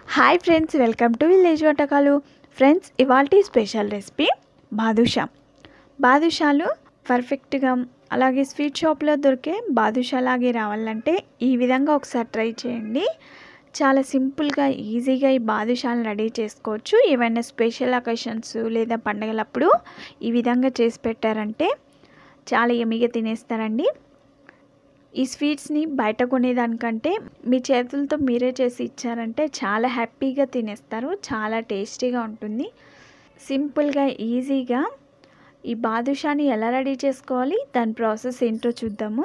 Hi friends, welcome to village వంటకాలు. Friends, ఇవాల్టి special recipe badusha. బాదుషాలు పర్ఫెక్ట్గా అలాగే స్వీట్ షాప్లో దొరికే బాదుషా లాగే రావాలంటే ఈ విధంగా ఒకసారి ట్రై చేయండి. చాలా సింపుల్గా ఈజీగా ఈ బాదుషాలను రెడీ చేసుకోవచ్చు. ఏవైనా స్పెషల్ అకేషన్స్ లేదా పండగలప్పుడు ఈ విధంగా చేసి పెట్టారంటే చాలా యమ్మీగా తినేస్తారండి. ఈ స్వీట్స్ని బయట కొనేదానికంటే మీ చేతులతో మీరే చేసి ఇచ్చారంటే చాలా హ్యాపీగా తినేస్తారు. చాలా టేస్టీగా ఉంటుంది. సింపుల్గా ఈజీగా ఈ బాదుషాని ఎలా రెడీ చేసుకోవాలి, దాని ప్రాసెస్ ఏంటో చూద్దాము.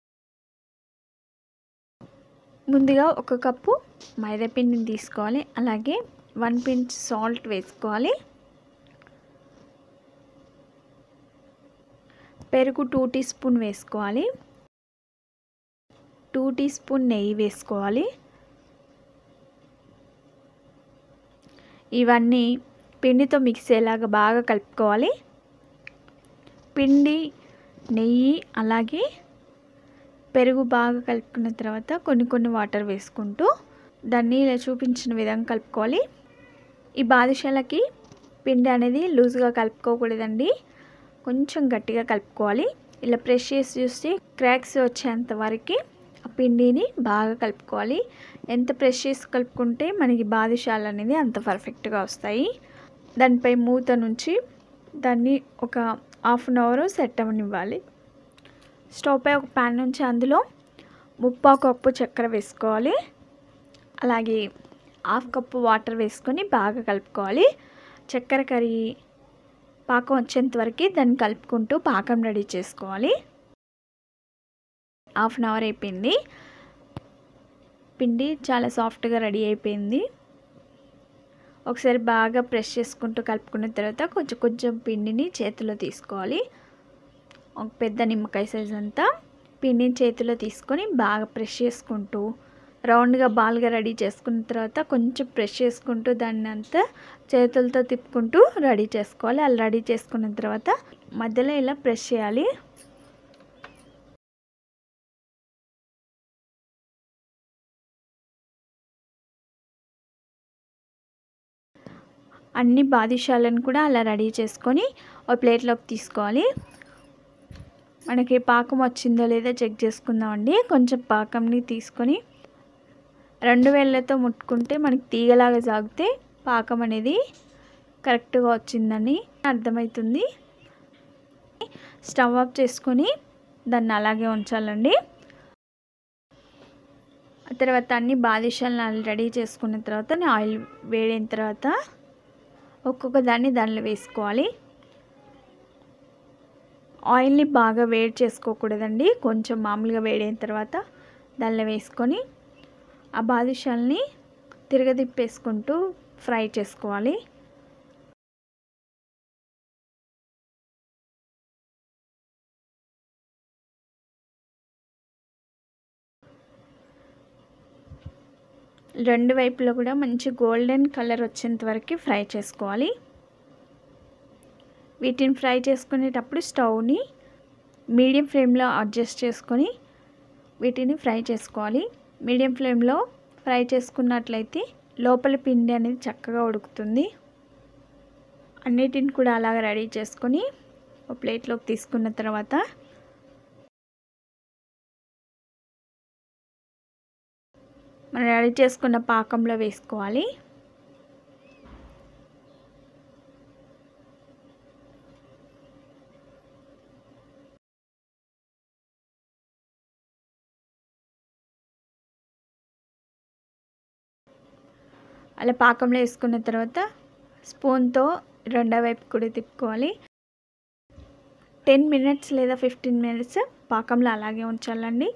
ముందుగా 1 కప్పు మైదా పిండిని తీసుకోవాలి. అలాగే 1 pinch సాల్ట్ వేసుకోవాలి. పెరుగు 2 teaspoon వేసుకోవాలి. 2 teaspoon నెయ్యి వేసుకోవాలి. ఇవన్నీ పిండితో మిక్స్ అయ్యేలాగా బాగా కలుపుకోవాలి. పిండి, నెయ్యి అలాగే పెరుగు బాగా కలుపుకున్న తర్వాత కొన్ని వాటర్ వేసుకుంటూ దాన్ని ఇలా చూపించిన విధంగా కలుపుకోవాలి. ఈ బాదుషాలకి పిండి అనేది లూజ్గా కలుపుకోకూడదండి, కొంచెం గట్టిగా కలుపుకోవాలి. ఇలా ప్రెస్ చేసి చూస్తే క్రాక్స్ వచ్చేంత వరకు ఆ పిండిని బాగా కలుపుకోవాలి. ఎంత ప్రెస్ చేసి కలుపుకుంటే మనకి బాదుషాలు అనేది అంత పర్ఫెక్ట్గా వస్తాయి. దానిపై మూత నుంచి దాన్ని ఒక 1/2 hour సెట్ అవ్వనివ్వాలి. స్టవ్ పై ఒక ప్యాన్ నుంచి అందులో 3/4 కప్పు చక్కెర వేసుకోవాలి. అలాగే 1/2 కప్పు వాటర్ వేసుకొని బాగా కలుపుకోవాలి. చక్కెర కరిగి పాకం వచ్చేంత వరకు దాన్ని కలుపుకుంటూ పాకం రెడీ చేసుకోవాలి. 1/2 hour అయిపోయింది. పిండి చాలా సాఫ్ట్గా రెడీ అయిపోయింది. ఒకసారి బాగా ప్రెస్ చేసుకుంటూ కలుపుకున్న తర్వాత కొంచెం పిండిని చేతిలో తీసుకోవాలి. ఒక పెద్ద నిమ్మకాయ సైజ్ అంతా పిండిని చేతిలో తీసుకొని బాగా ప్రెస్ చేసుకుంటూ రౌండ్గా బాల్గా రెడీ చేసుకున్న తర్వాత కొంచెం ప్రెస్ చేసుకుంటూ దాన్ని అంతా చేతులతో తిప్పుకుంటూ రెడీ చేసుకోవాలి. అలా రెడీ చేసుకున్న తర్వాత మధ్యలో ఇలా ప్రెస్ చేయాలి. అన్ని బాదుషాలను కూడా అలా రెడీ చేసుకొని ఒక ప్లేట్లోకి తీసుకోవాలి. మనకి పాకం వచ్చిందో లేదో చెక్ చేసుకుందామండి. కొంచెం పాకంని తీసుకొని 2 వేళ్ళతో ముట్టుకుంటే మనకి తీగలాగా సాగితే పాకం అనేది కరెక్ట్గా వచ్చిందని అర్థమవుతుంది. స్టవ్ ఆఫ్ చేసుకొని దాన్ని అలాగే ఉంచాలండి. ఆ తర్వాత అన్ని బాదుషాలను రెడీ చేసుకున్న తర్వాత ఆయిల్ వేడైన తర్వాత ఒక్కొక్క దాన్ని దానిలో వేసుకోవాలి. ఆయిల్ని బాగా వేడి చేసుకోకూడదండి, కొంచెం మామూలుగా వేడైన తర్వాత దానిలో వేసుకొని ఆ బాదుషాలని తిరగదిప్పేసుకుంటూ ఫ్రై చేసుకోవాలి. రెండు వైపులో కూడా మంచి గోల్డెన్ కలర్ వచ్చేంత వరకు ఫ్రై చేసుకోవాలి. వీటిని ఫ్రై చేసుకునేటప్పుడు స్టవ్ని మీడియం ఫ్లేమ్లో అడ్జస్ట్ చేసుకొని వీటిని ఫ్రై చేసుకోవాలి. మీడియం ఫ్లేమ్లో ఫ్రై చేసుకున్నట్లయితే లోపల పిండి అనేది చక్కగా ఉడుకుతుంది. అన్నిటిని కూడా అలాగ రెడీ చేసుకొని ఒక ప్లేట్లోకి తీసుకున్న తర్వాత మనం రెడీ చేసుకున్న పాకంలో వేసుకోవాలి. అలా పాకంలో వేసుకున్న తర్వాత స్పూన్తో రెండో వైపు కూడా తిప్పుకోవాలి. 10 minutes లేదా 15 minutes పాకంలో అలాగే ఉంచాలండి.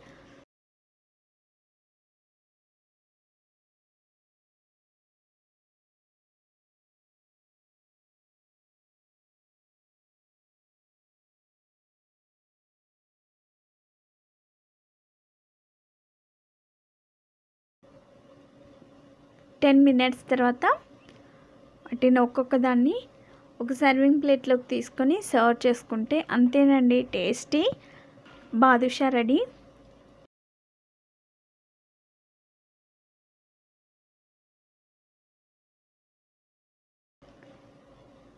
టెన్ మినిట్స్ తర్వాత వాటిని ఒక్కొక్క దాన్ని ఒక సర్వింగ్ ప్లేట్లోకి తీసుకొని సర్వ్ చేసుకుంటే అంతేనండి, టేస్టీ బాదుషా రెడీ.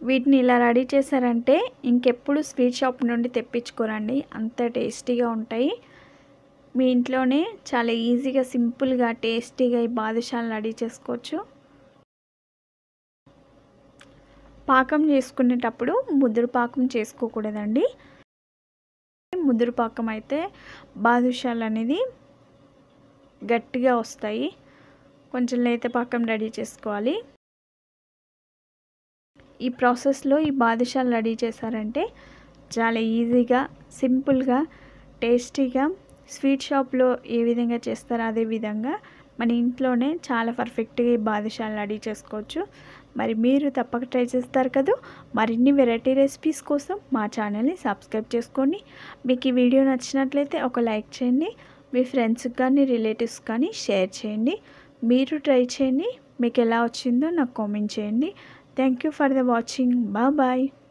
వీటిని ఇలా రెడీ చేశారంటే ఇంకెప్పుడు స్వీట్ షాప్ నుండి తెప్పించుకోరండి, అంత టేస్టీగా ఉంటాయి. మీ ఇంట్లోనే చాలా ఈజీగా సింపుల్గా టేస్టీగా ఈ బాదుషాలు రెడీ చేసుకోవచ్చు. పాకం చేసుకునేటప్పుడు ముదురు పాకం చేసుకోకూడదండి. ముదురు పాకం అయితే బాదుషాలు అనేది గట్టిగా వస్తాయి. కొంచెం లేత పాకం రెడీ చేసుకోవాలి. ఈ ప్రాసెస్లో ఈ బాదుషాలు రెడీ చేశారంటే చాలా ఈజీగా సింపుల్గా టేస్టీగా స్వీట్ షాప్లో ఏ విధంగా చేస్తారో అదే విధంగా మన ఇంట్లోనే చాలా పర్ఫెక్ట్గా ఈ బాదుషాలు రెడీ చేసుకోవచ్చు. మరి మీరు తప్పక ట్రై చేస్తారు కదా. మరిన్ని వెరైటీ రెసిపీస్ కోసం మా ఛానల్ని సబ్స్క్రైబ్ చేసుకోండి. మీకు ఈ వీడియో నచ్చినట్లయితే ఒక లైక్ చేయండి. మీ ఫ్రెండ్స్కి కానీ రిలేటివ్స్ కానీ షేర్ చేయండి. మీరు ట్రై చేయండి, మీకు ఎలా వచ్చిందో నాకు కామెంట్ చేయండి. Thank you for the watching. Bye.